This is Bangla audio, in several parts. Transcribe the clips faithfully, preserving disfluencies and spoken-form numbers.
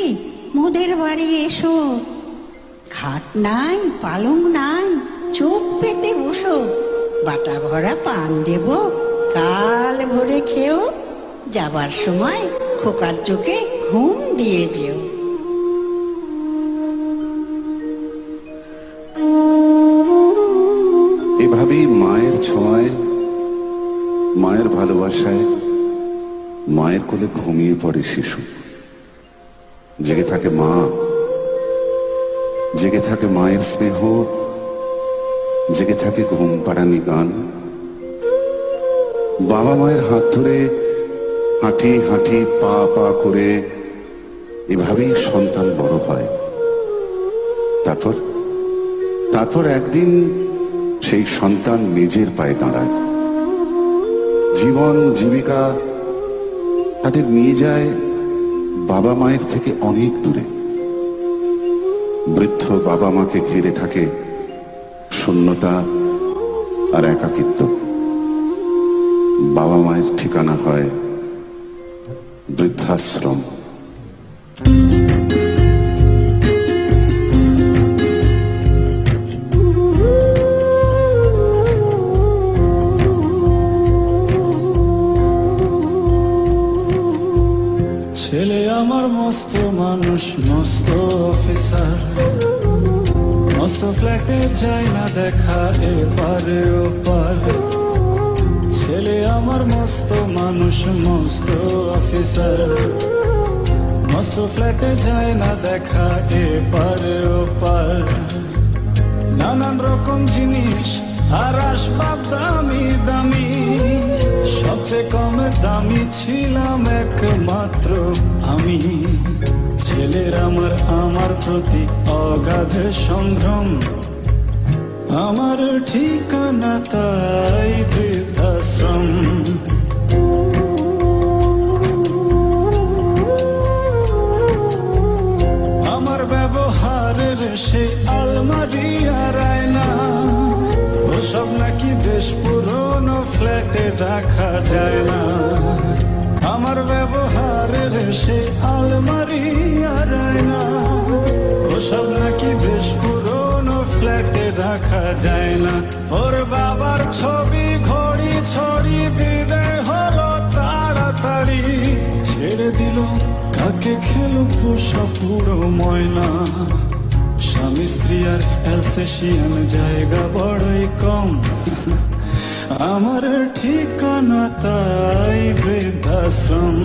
মোদের বাড়ি এসো, খাট নাই পালং নাই, চোখ পেতে বসো, বাটা ভরা পান দেব, কাল ভরে খেও, যাবার সময় খোকার চোখে ঘুম দিয়ে যেও। এভাবেই মায়ের ছোঁয়ায়, মায়ের ভালোবাসায় মায়ের কোলে ঘুমিয়ে পড়ে শিশু। জেগে থাকে মা, জেগে থাকে মায়ের স্নেহ, জেগে থাকে ঘুম পাড়ানি গান। বাবা মায়ের হাত ধরে হাঁটি হাঁটি পা পা করে এভাবেই সন্তান বড় হয়। তারপর তারপর একদিন সেই সন্তান নিজের পায়ে দাঁড়ায়। জীবন জীবিকা তাদের নিয়ে যায় বাবা মায়ের থেকে অনেক দূরে। বৃদ্ধ বাবা মাকে ঘিরে থাকে শূন্যতা আর একাকিত্ব। বাবা মায়ের ঠিকানা হয় বৃদ্ধাশ্রম। ছেলে আমার মস্ত মানুষ, মস্ত অফিসার, মস্ত ফ্ল্যাটে যায় না দেখা এপারে ওপার। ছেলে আমার মস্ত মানুষ, মস্ত অফিসার, মস্ত ফ্ল্যাটে যায় না দেখা এপারে ওপার। নানান রকম জিনিস আর আসবাব দামি দামি, সবচেয়ে কম দামি ছিলাম একমাত্র আমি। ছেলের আমার আমার প্রতি অগাধ সংগ্রাম, আমার ঠিকানা তাই বৃদ্ধাশ্রম। আমার ব্যবহারের সেই আলমারি আর আয়না, ওসব নাকি বেশ পুরনো ফ্ল্যাটে রাখা যায় না। আমার ব্যবহারের সেই আলমারি আর আয়না, ওসব নাকি বেশ পুরনো ফ্ল্যাটে রাখা যায় না। ওর বাবার ছবি ঘড়ি ছড়ি বিদায় হলো তাড়াতাড়ি, ছেড়ে দিল কাকে খেলো পোষা পুরো ময়না। স্বামী স্ত্রী আর অ্যালসেশিয়ান জায়গা বড়ই কম, আমার ঠিকানা তাই বৃদ্ধাশ্রম।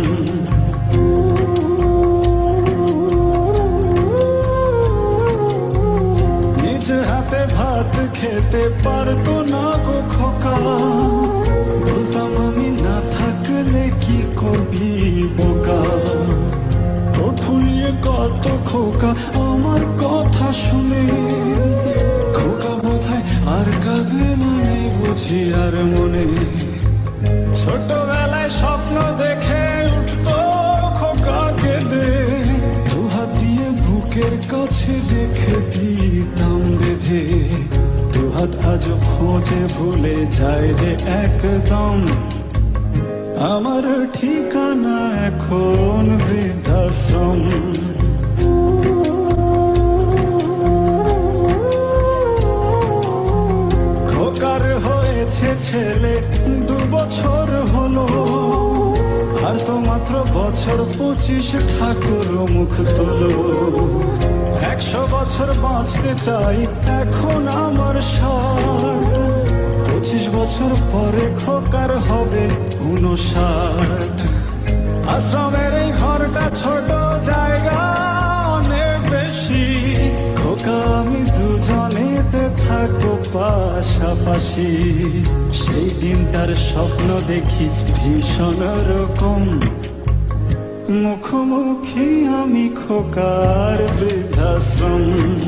নিজ হাতে ভাত খেতে পারতো না গো খোকা, বলতাম আমি না থাকলে কি করবি বোকা। ও ফুলিয়ে কত খোকা আমার কথা শুনে, খোকা বোধহয় আর কাঁদে না, নেই বুঝি আর মনে। ছোটবেলায় স্বপ্ন দেখে উঠতো খোকা কেঁদে, দু হাত দিয়ে বুকের কাছে রেখে দিতাম বেঁধে। দু হাত আজ খোঁজে ভুলে যায় যে একদম, আমার ঠিকানা এখন বৃদ্ধাশ্রম। খোকার হয়েছে ছেলে দু বছর হলো, আর তো মাত্র বছর পঁচিশ, ঠাকুর মুখ তোলো। একশো বছর বাঁচতে চাই এখন আমার ষাট, পঁচিশ বছর পরে খোকার হবে ঊনষাট। আশ্রমের এই ঘরটা ছোট, জায়গা অনেক বেশি, খোকা আমি দুজনেতে থাকবো পাশাপাশি। সেই দিনটার স্বপ্ন দেখি ভীষণ রকম, মুখোমুখি আমি খোকার বৃদ্ধাশ্রম।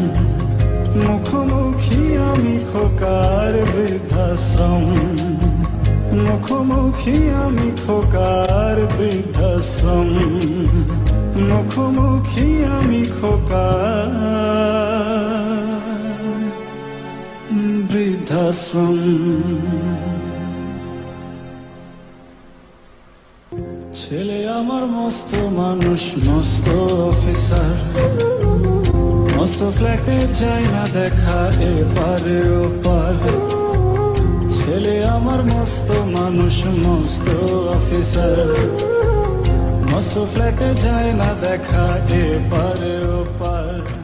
মুখোমুখি আমি খোকার বৃদ্ধাশ্রম, মুখোমুখি আমি খোকার বৃদ্ধাশ্রম, মুখোমুখি আমি খোকার বৃদ্ধাশ্রম। ছেলে আমার মস্ত মানুষ, মস্ত অফিসার, মস্ত ফ্ল্যাটে যায় না দেখা এপারে ওপার। ছেলে আমার মস্ত মানুষ, মস্ত অফিসার, মস্ত ফ্ল্যাটে যায় না দেখা এপারে ওপার।